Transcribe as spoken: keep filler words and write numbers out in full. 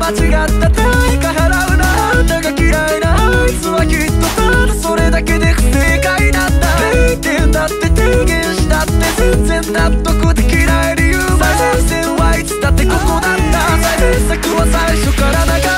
間違った対価払うな。あんたが嫌いなあいつはきっとただそれだけで不正解なんだ。れいてんだって提言したって全然納得できない理由。最前線はいつだってここだった。最善策は最初から長い